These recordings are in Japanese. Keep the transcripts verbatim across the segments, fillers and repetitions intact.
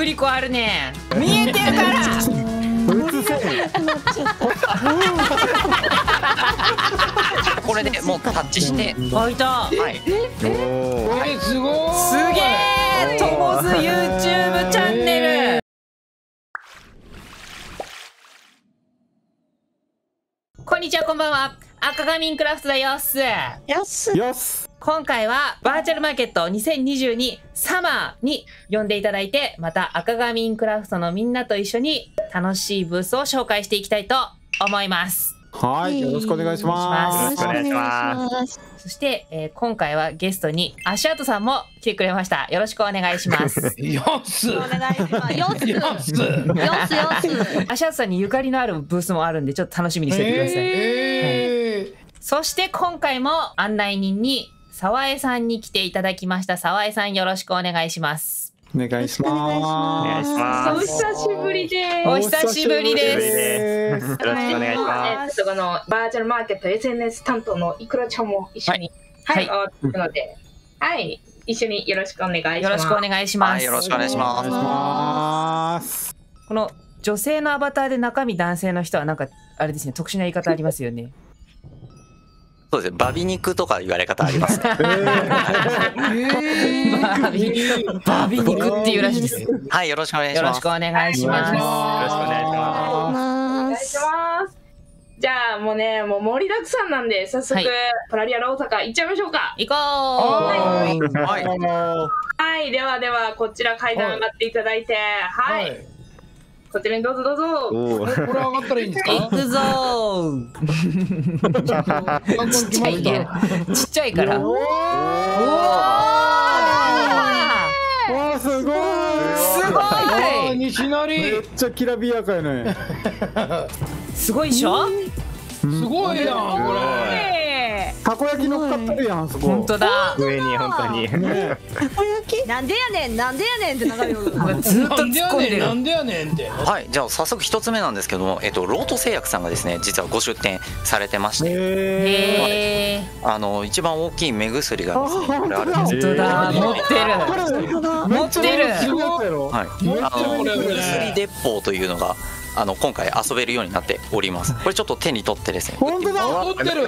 振り子あるね。見えてるから。 これでもうタッチして。 開いた。はい。 え、すごい。 すげえ。ともず YouTube チャンネル。こんにちは、こんばんは。赤髪ンクラフトだよっす。 よっす。 よっす。 今回はバーチャルマーケットにせんにじゅうにサマーに呼んでいただいて、また赤髪ンクラフトのみんなと一緒に楽しいブースを紹介していきたいと思います。 はい、よろしくお願いします。 よろしくお願いします。 そして、えー、今回はゲストに足跡さんも来てくれました。よろしくお願いします。 よっす。 お願いします。よっす。 よっす。 よっすよっす。 足跡さんにゆかりのあるブースもあるんで、ちょっと楽しみにしててください。 えーはい、そして今回も案内人に沢江さんに来ていただきました。沢江さん、よろしくお願いします。 お願いします。 お願いします。 お久しぶりです。 お久しぶりです。 よろしくお願いします。このバーチャルマーケット エスエヌエス 担当のいくらちゃんも一緒に、はい、はい、ので、はい、一緒によろしくお願いします。 よろしくお願いします。 はい、よろしくお願いします。 この女性のアバターで中身男性の人はなんかあれですね、特殊な言い方ありますよね。 そうですね、バビ肉とか言われ方ありますね。 バビバビ肉っていうらしいです。 はい、よろしくお願いします。 よろしくお願いします。よろしくお願いします。お願いします。じゃあもうね、もう盛りだくさんなんで早速、はい、パラリアル大阪行っちゃいましょうか。 行こう。 はい。 はい。 はい、ではではこちら階段上がっていただいて、はい。はい、こちらにどうぞどうぞ。 これ上がったらいいんですか？ 行くぞー。ちっちゃいね。ちっちゃいから。おお。 わあ、すごい。 すごい。 西成。 めっちゃきらびやかやね。 すごいでしょ？ すごいやんこれ。 たこ焼き乗っかってるやん、そこ。 本当だ。 上に本当に。 たこ焼き？なんでやねん、なんでやねんって流れる。 ずっと突っ込んでる。 なんでやねんって。 はい、じゃあ早速一つ目なんですけども、えっとロート製薬さんがですね、実はご出店されてまして、 へー、あの一番大きい目薬がですね、これあるんです。 本当だ、持ってる。持ってる。 すごい。 はい。あの薬鉄砲というのが。あの今回遊べるようになっております。これちょっと手に取ってですね。 本当だ。 持ってる。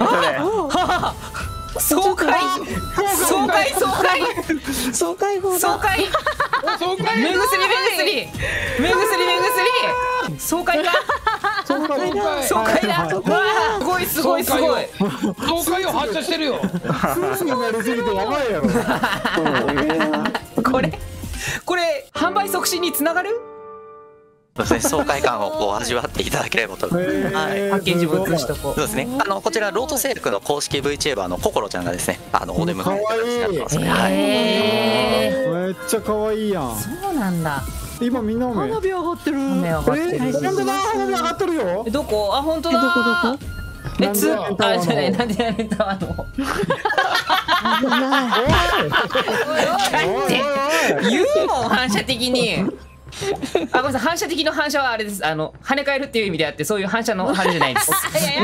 爽快。爽快爽快。 爽快法だ。 爽快。 爽快。 目薬目薬。目薬目薬。爽快か。 爽快だ。 爽快だ。すごいすごいすごい。 爽快を発射してるよ。 スになりすぎてやばいやろ。 これこれ販売促進につながる？ そうですね、爽快感をこう味わっていただければと。はい、 パッケージも写しとこう。 そうですね。あのこちらロート製薬の公式 ブイチューバーのココロちゃんがですね、あのお出迎えになってます。はい。 めっちゃ可愛いやん。 そうなんだ。 今みんな花火上がってる。 花火上がってる。 本当だ、花火上がってるよ。 どこ？あ、本当だ。 どこどこ？ え、つ、あ、じゃない、なんでやめたの。言うもん、反射的に。あ、ごめんなさい、反射的の反射はあれです。あの跳ね返るっていう意味であって、そういう反射のあれじゃないです。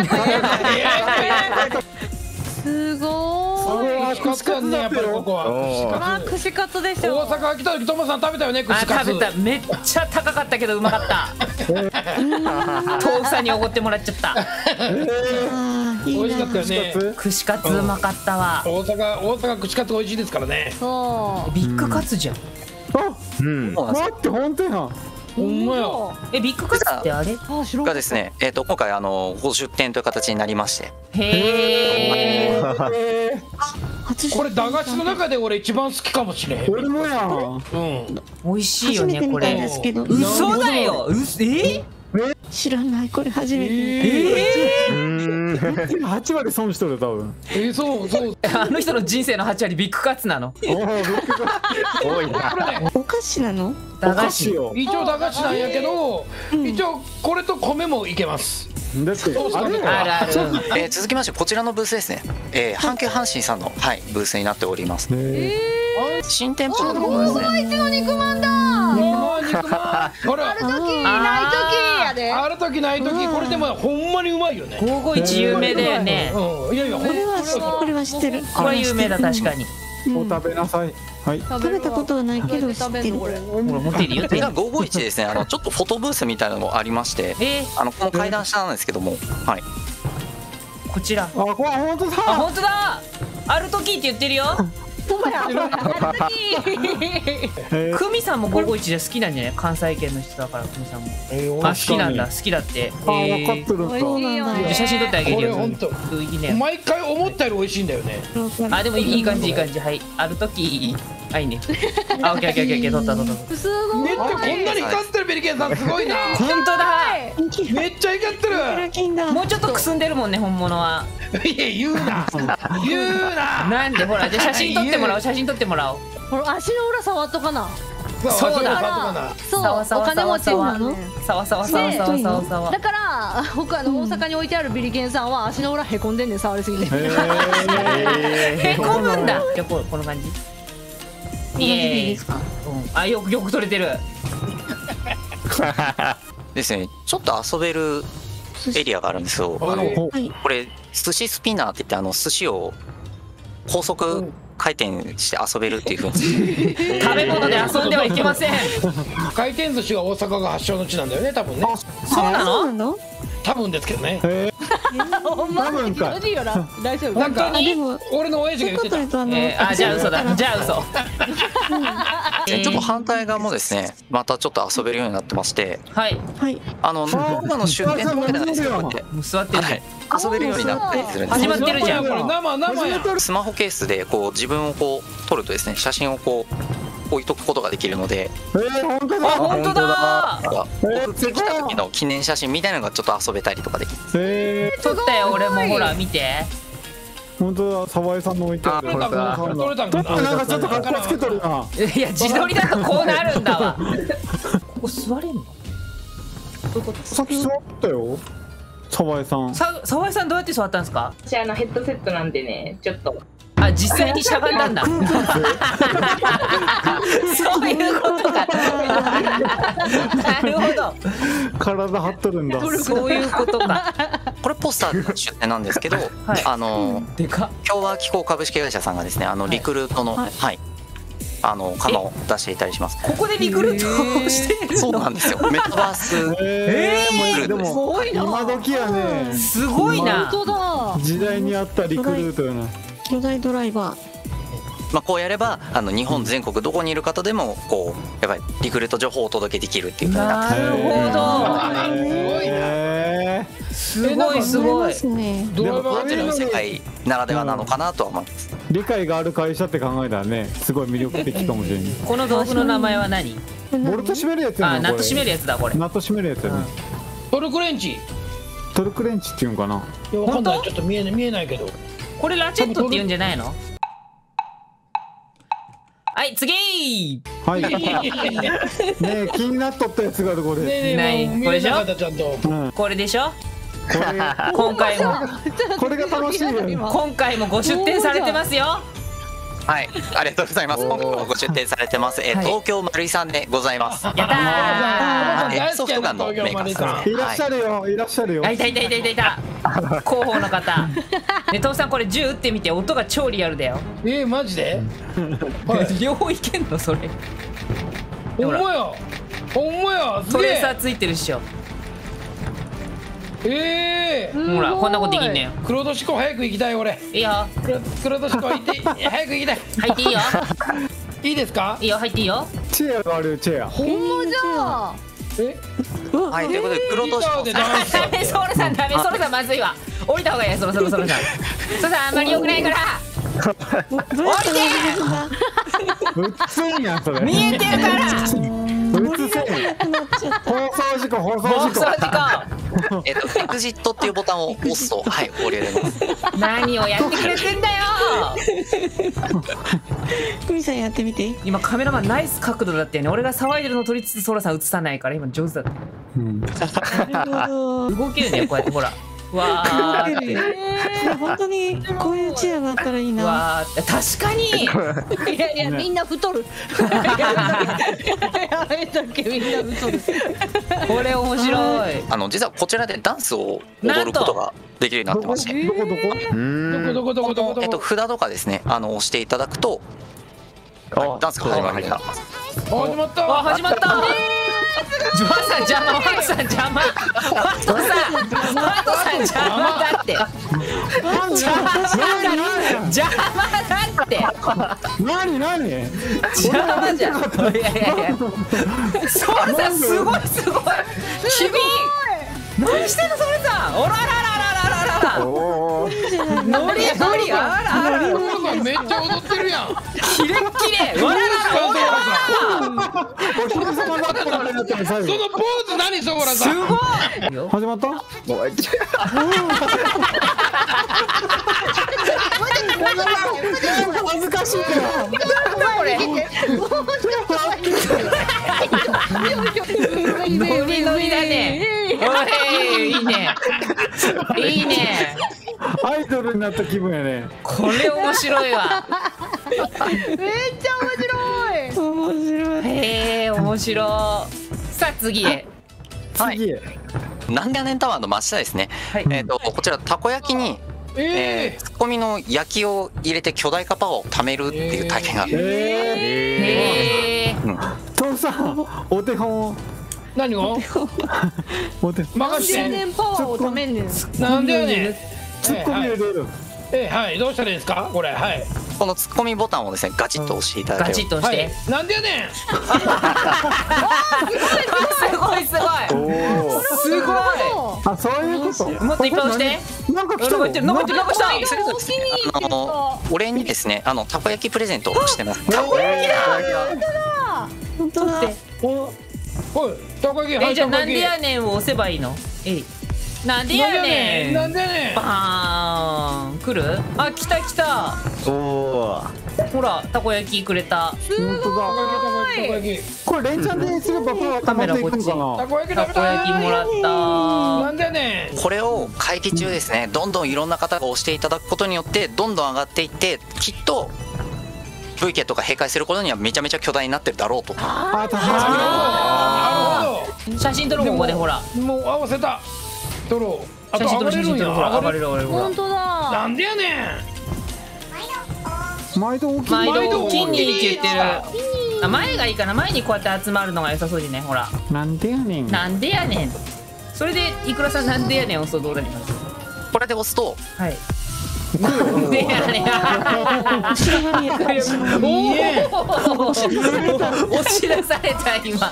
すごーい。串カツね、やっぱりここは。 あ、串カツでしょ。 大阪来た時トモさん食べたよね、串あ、 カツ。 食べた。めっちゃ高かったけどうまかった。豆腐さんにおごってもらっちゃった。 美味しかったよね。 串カツうまかったわ。 大阪大阪串カツ美味しいですからね。 そう。 ビッグカツじゃん。 あ、うん。待って本当やん。 ほんまや。 え、ビッグカツってあれ？ がですね、えっと今回あのご出店という形になりまして。 へえ。 これ駄菓子の中で俺一番好きかもしれん。 俺もやん。 うん。 美味しいよねこれ。 嘘だよ。え？ 知らない、これ初めて。 ええ。はちわり損しとる多分。 え、そうそう。 あの人の人生のはちわりビッグカツなの。 多いな。 お菓子なの？ 駄菓子。 一応駄菓子なんやけど、一応これと米もいけます。 だってあるある。 えー、続きましてこちらのブースですね。えー、阪急阪神さんのはいブースになっております。 えー、新店舗のところですね。 いちの肉まんだ。 肉まん。ほら。 ある時ない時やで。 ある時ない時これでもほんまにうまいよね。 ごーごーいち有名だよね。 いやいや、 これはこれは知ってる。 これ有名だ確かに。 お食べなさい。はい。 食べたことはないけど知ってる。 ほら持っているよ。 じゃあごーごーいちですね、あのちょっとフォトブースみたいなのもありまして、 えあのこの階段下なんですけども、はい。 ー、こちら。 あ、これ本当だ。 あ、本当だ。ある時って言ってるよ。 ほんまや。 久美さんもごーごーいちで好きなんじゃない？関西圏の人だから久美さんも。 えーあ、好きなんだ。好きだって。 あ、分かってるんだ。 そうなんだ。 じゃ写真撮ってあげこるよ。 れ本当いいね。 毎回思ったより美味しいんだよね。 あ、でもいい感じいい感じ。はい。ある時あ、いいね。あ、オッケーオッケーオッケー撮った撮った。 すごい。 めっちゃこんなに光ってるベリケンさんすごいな。 本当だ。 めっちゃ光ってる。 金だ。 もうちょっとくすんでるもんね本物は。 いや言うな。言うな。 なんでほらじゃあ写真撮ってもらおう写真撮ってもらおう。 これ足の裏触っとかな。 そうだそう、お金持ちなの。 さわさわさわさわさわさわ。 だから他の大阪に置いてあるビリケンさんは足の裏へこんでんねん、触りすぎて。 へこむんだ。じゃあここの感じ。イエーイ。あ、よくよく撮れてる。 ですね、ちょっと遊べるエリアがあるんですよ。あのこれ寿司スピナーって言ってあの寿司を高速回転して遊べるっていうふうに食べ物で遊んではいけません。 回転寿司が大阪が発祥の地なんだよね、多分ね。 そうなの？ 多分ですけどね。 ほんまにマジよな。大丈夫。 なんか俺の親父が言ってた。 えー、あ、じゃあ嘘だ。じゃあ嘘。 ちょっと反対側もですね、またちょっと遊べるようになってまして、 はい。 はい。 あの今の出店とかじゃないですよ。こうやって座ってる。 はい。遊べるようになったりするんです。 始まってるじゃん。 生生や。 スマホケースでこう自分をこう撮るとですね、写真をこう置いとくことができるので、 えー、本当だ。 あ、本当だ。 送ってきた時の記念写真みたいなのがちょっと遊べたりとかできる。 え撮ったよ俺もほら見て。 ー、本当だ。沢井さんの置いてある。 撮れたかな。撮れたかな。 なんかちょっと格好つけとるな。 いや自撮りだとこうなるんだわ。ここ座れんの？どういうこと？ さっき座ったよ。沢井さん。 さ沢井さんどうやって座ったんですか？ 私あのヘッドセットなんでね、ちょっと。 あ、実際にしゃがんだんだ。そういうことか。なるほど。 体張っとるんだ。 そういうことか。 これポスターの出店なんですけど、 はい、 あのでか共和機構株式会社さんがですね、あのリクルートの、はい、はい、あの釜を出していたりします。 ここでリクルートをしてるの？ そうなんですよ。メタバース。 えー、でもすごいな。 今時やね。 すごいな。 本当だ。 時代に合ったリクルートやな。 巨大ドライバー。 まあこうやればあの日本全国どこにいる方でもこうやっぱりリクルート情報をお届けできるっていう風になってなるほど。すごいすごい。 ドライバーっていうのは世界ならではなのかなとは思います。 理解がある会社って考えたらね、すごい魅力的かもしれない。 この道具の名前は何？ ボルト締めるやつやあ、 ね。 ナット締めるやつだこれ。 ナット締めるやつやね。 トルクレンチ。 トルクレンチっていうんかな。 いや、わかんない。ちょっと見えない見えないけど。 これラチェットって言うんじゃないの？はい、次。 はい。ねえ、気になっとったやつがあるこれ。 ねえねえ、これでしょ。ちゃんと。 これでしょ。 これ今回もこれが楽しいよ。 今回もご出店されてますよ。 はい、ありがとうございます。今回もご出店されてます。え、東京丸井さんでございます。 やったー。ソフトガンのメーカーさん。 いらっしゃるよ、いらっしゃるよ。 あ、いたいたいたいたいた。広報の方。ね、父さんこれ銃撃ってみて音が超リアルだよ。 えー、マジで？ 両方いけんのそれ。 ほんまや。ほんまや。 トレーサーついてるっしょ。 ええー、 ほらこんなことできんねよ。 黒としこ早く行きたい俺。 いいよ。 黒としこ行って早く行きたい。 入っていいよ。 いいですか？ いいよ、入っていいよ。 チェアがあるよ、チェア。 ほんまじゃ。 え？ はい、ということで黒としこ。 ダメ、ソルさんダメ、ソルさんまずいわ。降りた方がいいよ、そろそろソルさん。ソルさんあんまり良くないから。降りて。 うっつんやんそれ。 見えてるから。 うつせん。放送事故、放送事故。 えっとエグジットっていうボタンを押すとはい降りれます。 何をやってくれてんだよ。 クミさんやってみて。 今カメラマンナイス角度だったよね。俺が騒いでるの撮りつつソラさん映さないから今上手だった。 なるほど。 動けるねこうやってほら。 わーって。 本当にこういうチェアがあったらいいな。 わーって確かに。 いやいやみんな太る。やめとけみんな太る。 これ面白い。 あの実はこちらでダンスを踊ることができるようになってまして、 どこどこ？ どこどこどこどこどこ。 えっと札とかですね、あの押していただくと、はい、ダンスが始まるようになってます。 始まった。 あ始まった。ジョアさん邪魔、ワトさん邪魔、ワトさん、ワトさん邪魔だって。邪魔だ邪魔だって。 何何？ 邪魔じゃん。いやいやいや。ソウルさんすごいすごい。君何してんのソウルさん。おらららららららら。 おお。 ノリノリあらあら。 めっちゃ踊ってるやん。 キレッキレ。わらららおらら。 お姫様だったらあれだったら最後。 そのポーズ何そこらさん。 すごい。 始まった？恥ずかしいな。 これ。ノリノリだね。おいいいね。いいね。 アイドルになった気分やね。 これ面白いわ。 めっちゃ面白い。 面白い。 へえ面白い。さあ次へ。 次へ。 なんでやねんタワーの真下ですね。 はいえっとこちらたこ焼きに、ええー、ツッコミの焼きを入れて巨大化パワーを貯めるっていう体験が。 ええ。 へえ。 うん父さんお手本を。 ー、何を？ お手。 任せて。 年パワーをためんねん。 なんでやねん。 ツッコミ入れる。 えー、はいどうしたらいいですかこれはい。 このツッコミボタンをですねガチッと押していただガければ。 チッと押して。 はい。なんでやねん。 すごいすごい。 おお。 すごい。 あそういうこと。 もっといっぱい押して。 なんか来た残ってる残ってる残ってる。 あのお礼にですね、あのたこ焼きプレゼントをしてます。 たこ焼きだ。 本当だ。 おおいたこ焼き。 えじゃあなんでやねんを押せばいいの？えい。なんでやねん。 なんでやねん。 バーン来る？あ来た来た。 おお。 ほらたこ焼きくれた。 本当だ。 たこ焼き。 これ連チャンですればパワー溜まっていくのかたな。 こ焼きたこ食べたい。 焼きもらった。 なんでやねん。 これを会期中ですね、どんどんいろんな方が押していただくことによってどんどん上がっていって、きっと ブイケー とか閉会する頃にはめちゃめちゃ巨大になってるだろうと。 あ高い。 なるほ写真撮ろうここでほら。 ど。もう合わせた。撮ろう。あと写真撮ろう写真撮ろうほら上がれる。 る上がれるほら本。当だ。 なんでやね毎度大きい。 毎度度筋肉って言ってる。あ前がいいかな。前にこうやって集まるのが良さそうにねほら。 なんでやねん。 なんでやねん。それでいくらさんなんでやねん押すとどうなります？ これで押すとはい。なんでやねん。おお。押し出された今。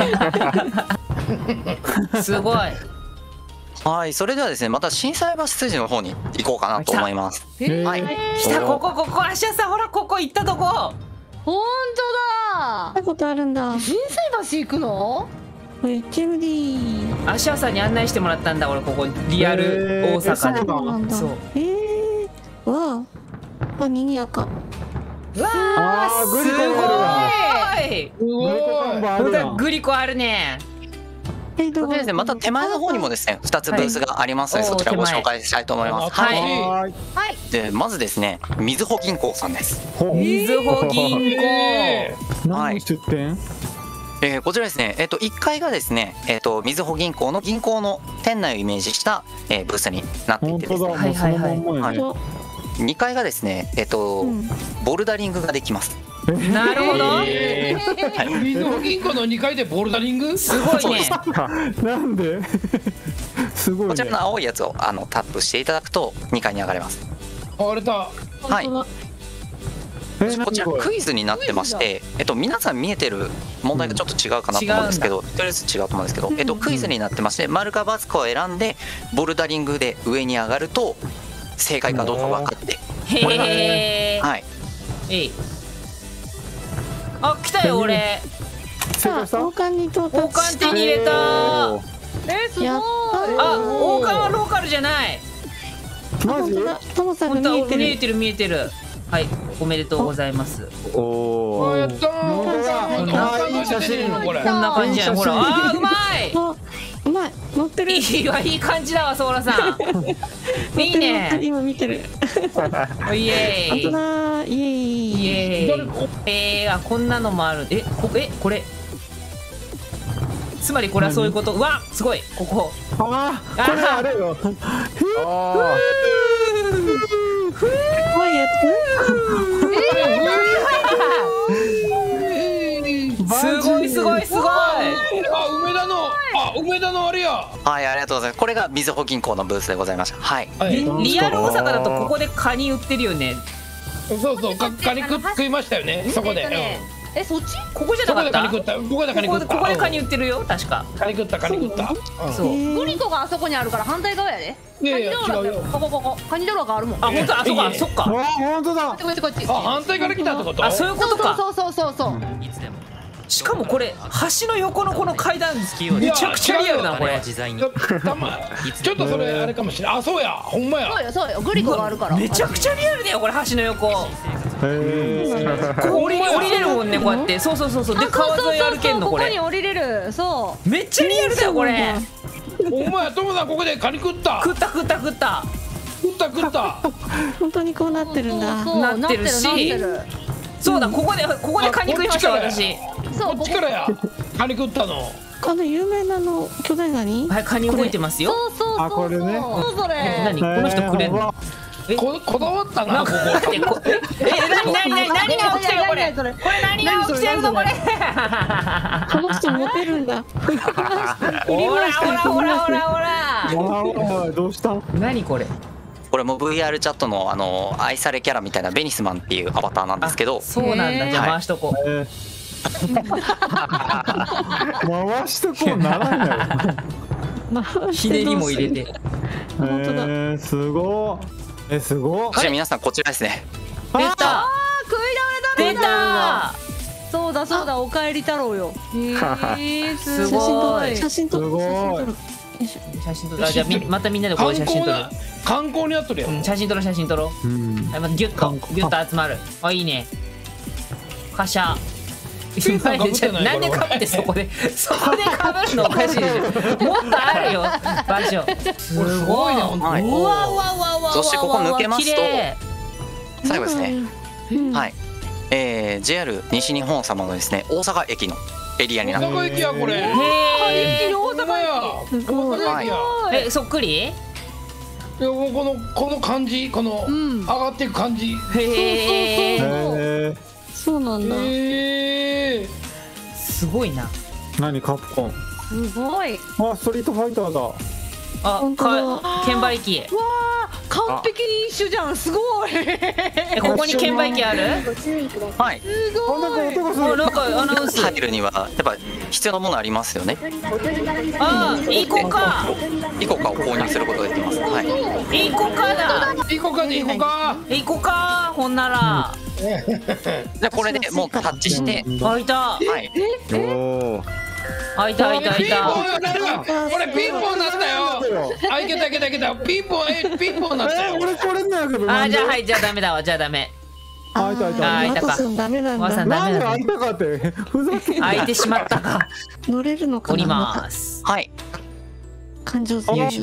すごい。 はい、それではですね、また心斎橋筋の方に行こうかなと思います。 えはい、 来たここここ芦屋さんほらここ行ったとこ。 本当行ったことあるんだ。 だ。心斎橋行くの？ エチェルディ。 芦屋さんに案内してもらったんだ俺ここリアル大阪で。 そうなんだ。 そう。 ええ。わあ。あ賑やか。 わあーグリコがあるすん。すごい。 ごい。 あるな。 グリコあるね。 えどこそれでですね、また手前の方にもですね、ふたつブースがありますので、 はいそちらご紹介したいと思います。 はいはーい。 で、まずですね、みずほ銀行さんです。 ほみずほ銀行。 何の出店？ えーこちらですね、えっ、といっかいがですね、えっ、とみずほ銀行の銀行の店内をイメージした、えーブースになってい本てですね、 当だ。もうそのまんまやね。 にかいがですね、えっ、と、 うん。 ボルダリングができます。 なるほど。 えーみずほ銀行のにかいでボルダリング？ すごいね。 なんで？すごいね。 こちらの青いやつをあのタップしていただくとにかいに上がれます。 あれた。 はい。 えこちらクイズになってまして、えっと、皆さん見えてる問題がちょっと違うかなと思うんですけど、とりあえず違うと思うんですけど、えっと、クイズになってまして、丸か×かを選んでボルダリングで上に上がると正解かどうか分かって、 へえ。 はい、 えい。あ来たよ俺。 成功した？ 王冠に到達。 王冠手に入れた。あえすごい。 やった。 王冠はローカルじゃない。 マジ？ 本当だ。トモさん本が見えてる。 当見えてる見えてる。はいおめでとうございます。 おお。 あやったー。 本当だこんな感じで出てるのこれ。 こんな感じやんほら。あーうまい。 あ、うまい。う乗ってる。 いいわ、いい感じだわ、ソーラさん。いい乗ってるね。 今見てる。 イエーイ。 本当だ。イエーイ。 イエーイ。えー、あ、こんなのもある。え、こえ、これ。つまりこれはそういうこと。うわ、すごい。ここ。 ああ、これあれよ。 あ怖いやすごいすごいすごい。 あ、梅田の、あ、梅田のあれや。 はい、ありがとうございます。これがみずほ銀行のブースでございました。はい。 はい。 リリアル大阪だとここでカニ売ってるよね。 そうそう、かカニ食食いましたよね。そこで。 え、そっち？ ここじゃそなかった。 こでカニ食った。ここでカニここ食った。 ここでカニ売ってるよ、確か。 カニ食った、カニ食った。 そう。 グリコがあそこにあるから反対側やで。 いやいや、 カニ道路違うよ。 ここここ。カニ道路があるもん。 あ、本当、あ、そっか、そっあか。 本当だ。 こっちこっちこっち。 あ、反対から来たってこと？ あ、そういうことか。 そうそうそうそう。 しかもこれ橋の横のこの階段めちゃくちゃリアルだなこれ。 ちょたまちょっとそれあれかもしれない。あ、そうや、ほんまや。 そうよそうよ。グリコがあるから。 めちゃくちゃリアルだよこれ、橋の横。こへえ。 こ降り降りれるもんね、こうやって。そうそうそうそう。で川沿い歩けんのこれ。 ここに降りれる。そめっちゃリアルだよこれ。 ほんまや、トモさんここでカニ食った。 食った食った食った。 食った食った。 本当にこうなってるんだ。 そうなってるしなってるなってる。 そうだ、ここでここでカニ食いましたあ私。 そうこっちからや。カニ食ったの。 あの有名なあの巨大ガニ。 はい、カニ動いてますよ。 そうそうそう。 あこれねそうそえ、 れ。 何この人くれんの。え、 ここだわったな、 なんこかこ。 えこえ何何何何が起きてるこれ。これ何が起きてるのこれ。 この人モテるんだ。 ほらほらほらほらほら。 わあどうした？ 何これ。 これも ブイアール チャットのあの愛されキャラみたいなベニスマンっていうアバターなんですけど、 そうなんだ。じゃあ回しとこう。 えー回しとこうならんやろ。 ひねりも入れて。 えー、すごい。えすごい。 そして皆さんこちらですね。 出た食いだめ出太郎だ。 た。 そうだそうだ、おかえり太郎よ。へえ、すすごい写真撮る。 すごい写真撮る。 写真撮る。あ、じゃあみまたみんなでこう写真撮る。 観光になっとるやん。 うん、写真撮ろう写真撮ろう。 うん。 はい、またギュッとギュッと集まる。あ、いいね。カシャ。 ピンさん被ってないなんでかぶってそこでそこでかぶるのおかしいでしょ。もっとあるよ場所。すこれすごいね、本当はい、 に。 うわうわうわうわうわ。 そしてここ抜けますと綺麗。 最後ですね。 うん。 はい、えー、ジェイアール 西日本様のですね大阪駅のエリアになって大阪駅やこれ。 へえ。 大阪や。 すごい。 大阪駅や。 え、そっくり？ いやもうこのこの感じ、このうん上がっていく感じ。 へえ。 えそうなんだ。 ええ。 すごいな。 ー、何カプコン。 すごい。 あストリートファイターだ。 あ、 本当だか券売機。 わあ、完璧に一緒じゃん。すごい。 え、ここに券売機ある？ はい、 すあなんかごい。 音がする。 あ、なんかアナウンス。 入るにはやっぱ必要なものありますよね。 あ、イコカ。 イコカを購入することができます。はい、 イコカだ。 行こうかね、行こうか。 イコカ。ほんなら。 でこれでもうタッチして、 あ、いた。 はい、 おお。 あ、いたいたいピンポンた。 なるわ。俺ピンポンなったよ。あ、いけたいけたいけた。ピンポン、え、ピンポンなったえー、 よ。 俺これなんやけど。 あ、じゃあはい。 い、じゃあダメだわ。じゃあダメ。 あいたいた。 あいたかマトさんダメなんだ。 マトさんダメだね。 なんで開いたかってふざけんな。 開いてしまったか。 乗れるのかな。 降ります。 はい、 感情選手。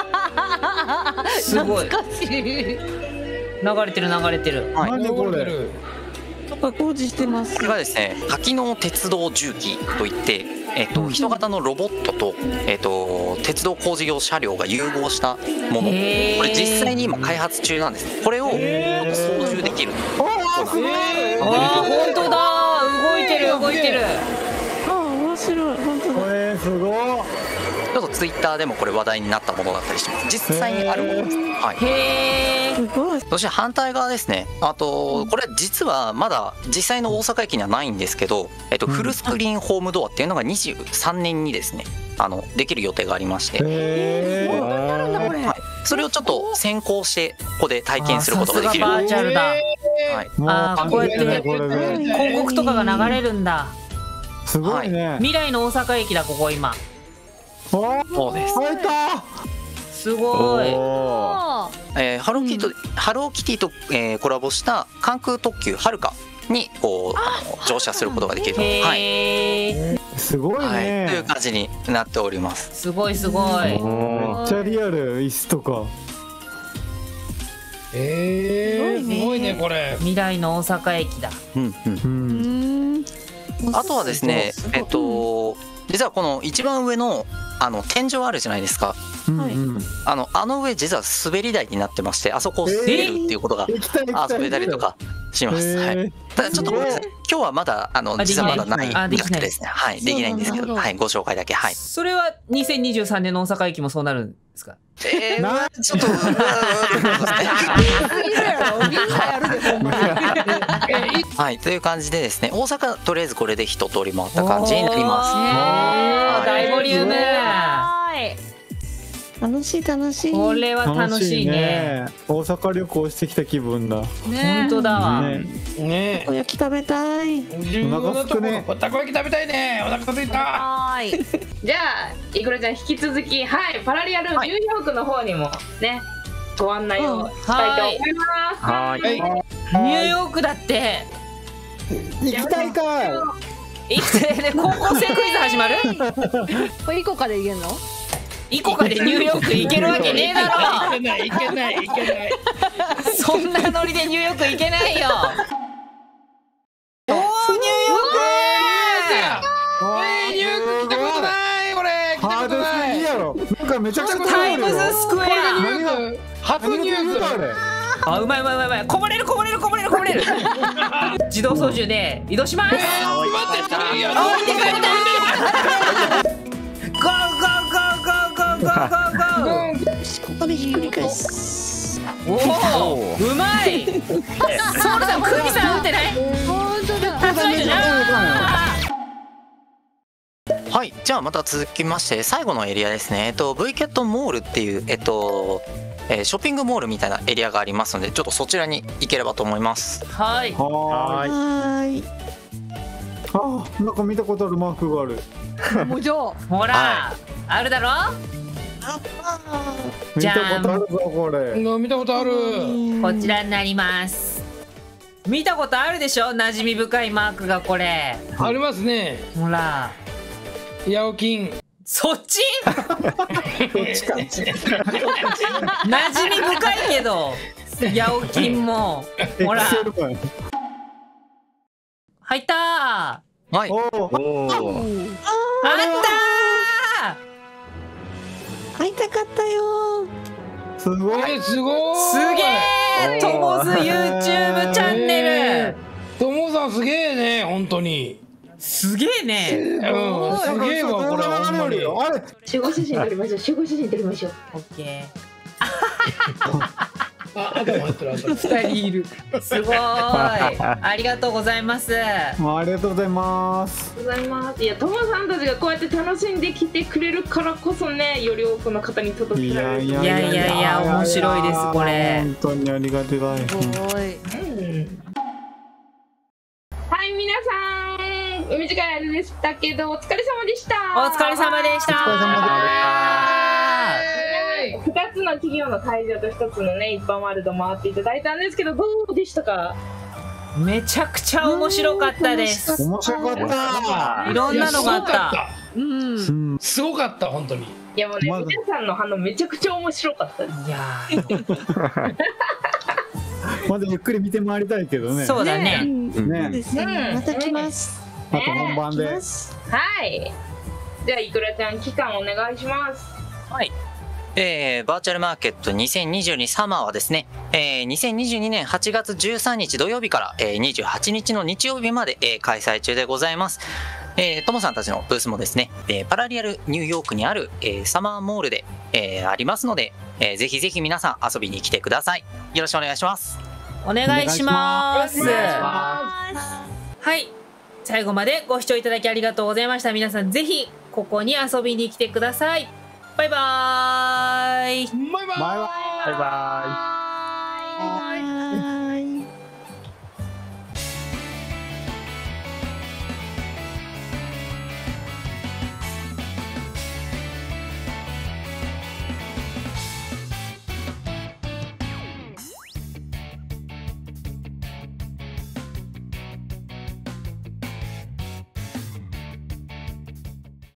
すごい。 懐かしい。 流れてる流れてる。 はい、 なんでこれ。 なんか工事してますこ。れはですね多機能鉄道重機といって、えっと、人型のロボットと、えっと、鉄道工事用車両が融合したもの。こへーれ実際に今開発中なんですね。これを操縦できる。 あーすごい。 ああ、本当だ。動いてる動いてる。 あ、面白い。本当こだ。 れすごい。 ちょっとツイッターでもこれ話題になったものだったりします。実際にあるものです。はい。 へえ。 すごい。 そして反対側ですね。あとこれ実はまだ実際の大阪駅にはないんですけど、えっとフルスクリーンホームドアっていうのがにじゅうさんねんにですね、あのできる予定がありまして、 へーなんだこれ。 はい、それをちょっと先行してここで体験することができる。 あーさすがバーチャルだ。 はい。 もうあーこうやってねこれね広告とかが流れるんだ。 すごいね。 未来の大阪駅だここ今。 あそうです。 開いた。 すごい。 あえーハローキティと、ハローキティと、えーコラボした関空特急はるかにこうあの乗車することができる。はい。 へえ。 すごいはい、というね。 感じになっております。 すごいすごい。 めっちゃリアル、椅子とか。 えー、すごいねこれ。 未来の大阪駅だ。 うんうんう。 うんん。 あとはですね、えっと実はこの一番上のあの天井あるじゃないですか。 うんはいうん。 あのあの上実は滑り台になってまして、あそこを滑れるっていうことが行きたい行きたい。 遊べたりとかします。はい。 へただちょっとごめんなさい。今日はまだあのあ実はまだないあできないなくてですね、はい、できないんですけど、 そうなんだはい、ご紹介だけ、はい。 それはにせんにじゅうさんねんの大阪駅もそうなるんですか？ えなー、ちょっと、うわーいるやろみんなやるでほんまに。 はい、という感じでですね、大阪とりあえずこれで一通り回った感じになります。 おーはい大ボリューム。 はい。 楽しい楽しい。 これは楽しいね。。 大阪旅行してきた気分だ。 本当だわ。 ね。 ねお焼き食べたい。 お腹すくね。たこ焼き食べたいね。お腹すいた。 はーい。 じゃあいくらちゃん引き続きはいパラリアルニューヨークの方にもねご案内をしたいと思います。 はいはい。 ニューヨークだって。 行きたいかい。 いくつで高校生クイズ始まる？ これいこかでいけんの？ イコカでニューヨーク行けるわけねえだろ。 いけないいけないいけない。 そんなノリでニューヨーク行けないよ。おーニューヨえー、ニューヨーク来たことないこれ。来たハードことない。 すぎやろ。なんかめちゃくちゃークタイムズスクエこれがニュア。 ーヨーク初ニューヨーク。 あうまいうまいうまいうまい。こぼれるこぼれるこぼれるこぼれる。自動操縦で移動します。 えー、待ってこれいや。 あ降りてくれた。ゴーゴーゴーゴーゴーゴーゴーゴーゴー。 ここでひっくり返す。 おおうまい。ソウルさんクミさん打ってない？ 本当だ。 はい、じゃあまた続きまして最後のエリアですね。えっと ブイ キャットモールっていうえっと、えーショッピングモールみたいなエリアがありますので、ちょっとそちらに行ければと思います。 はい。 ははーい。 ーい。あ、なんか見たことあるマークがある。 もうじゃあ。 ほら、 はあるだろ？ 見たことあるぞこれ。 うん見たことある。 こちらになります。見たことあるでしょ？馴染み深いマークがこれ。 ありますね。 ほら。 ヤオキン。 そっち？馴染み深いけど。ヤオキンも。ほら。 エクセルマン。 入ったー。あはい、 おお。 おお。 ったー。 会いたかったよ。 すごい。 えー、すごい。 すげえ。ともず YouTube チャンネル。 ともさんすげえね本当に。 すげえね。 うんすげえわこれほんまに。 あれ。 集合写真撮りましょう集合写真撮りましょう。 オッケあ頭入ってる頭。 ー。二人いる。すごい。ありがとうございます。 ありがとうございます。 ございます。いやともさんたちがこうやって楽しんできてくれるからこそねより多くの方に届いけられる。 やいやいやいやいや面白いですこれ本当にありがたい。 すごい。 うんはい皆さん短い間でしたけどお疲れ様でした。 お疲れ様でした。 お疲れ様ふたつの企業の会場とひとつのね一般ワールド回っていただいたんですけどどうでしたか？ めちゃくちゃ面白かったです。 面白かった。 いろんなのがあっいやすごかた。 うん。 うん。 すごかった本当に。 いやもうねまず皆さんの反応めちゃくちゃ面白かったです。 いやーまだゆっくり見て回りたいけどね。 そうだね。 そうね。 ですね。 うんまた来ます。 あと本番来でま。す。 はい。じゃあいくらちゃん期間お願いします。 はい。えー、バーチャルマーケットにせんにじゅうにサマーはですね、えー、にせんにじゅうにねんはちがつじゅうさんにち土曜日から、えー、にじゅうはちにちの日曜日まで、えー、開催中でございます。えー、ともさんたちのブースもですね、えー、パラリアルニューヨークにある、えー、サマーモールで、えー、ありますので、えー、ぜひぜひ皆さん遊びに来てください。よろしくお願いします。 お願いします。 お願いしまはい。最後までご視聴いただきありがとうございました。皆さんぜひここに遊びに来てください。バイバーイ。 バイバイ。 バイバイ。 バイバイ。 はーい。